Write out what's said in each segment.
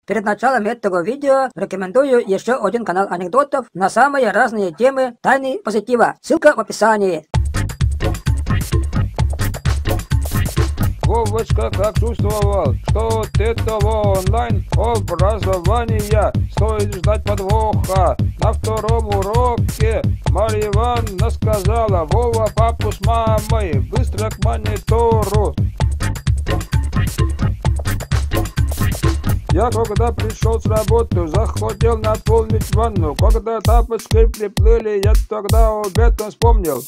Перед началом этого видео рекомендую еще один канал анекдотов на самые разные темы тайны позитива. Ссылка в описании. Вовочка как чувствовал, что от этого онлайн-образования стоит ждать подвоха. На втором уроке Марья Ивановна сказала: Вова, папу с мамой быстро к монитору. Я когда пришел с работы, захотел наполнить ванну. Когда тапочки приплыли, я тогда об этом вспомнил.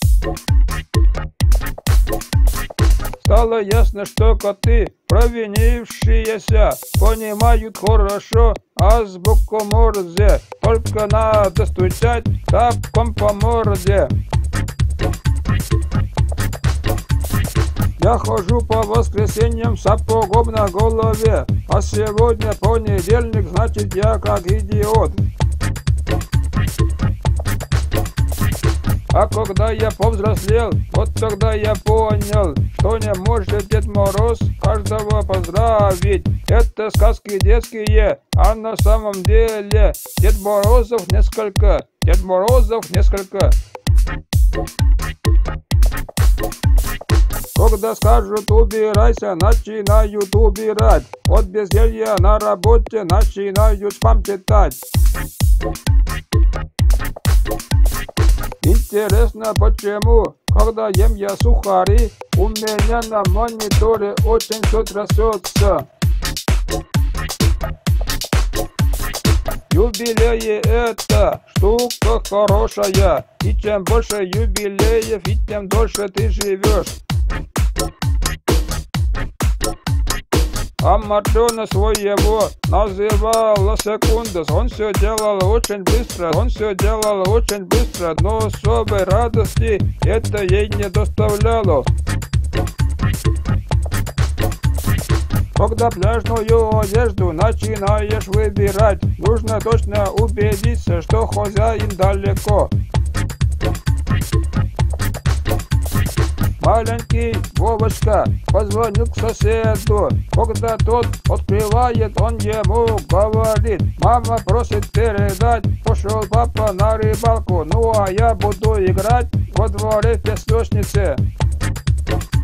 Стало ясно, что коты, провинившиеся, понимают хорошо азбуку Морзе. Только надо стучать тапком по морде. Я хожу по воскресеньям с сапогом на голове, а сегодня понедельник, значит я как идиот. А когда я повзрослел, вот тогда я понял, что не может Дед Мороз каждого поздравить. Это сказки детские, а на самом деле Дед Морозов несколько. Когда скажут убирайся, начинают убирать. От безделья на работе начинают спам читать. Интересно, почему, когда ем я сухари, у меня на мониторе очень все трясется. Юбилеи — это штука хорошая, и чем больше юбилеев, и тем дольше ты живешь. А Матрёна своего называла Секундус. Он все делал очень быстро, но особой радости это ей не доставляло. Когда пляжную одежду начинаешь выбирать, нужно точно убедиться, что хозяин далеко. Маленький Вовочка позвонил к соседу. Когда тот открывает, он ему говорит: мама просит передать, пошел папа на рыбалку, ну а я буду играть во дворе в песочнице.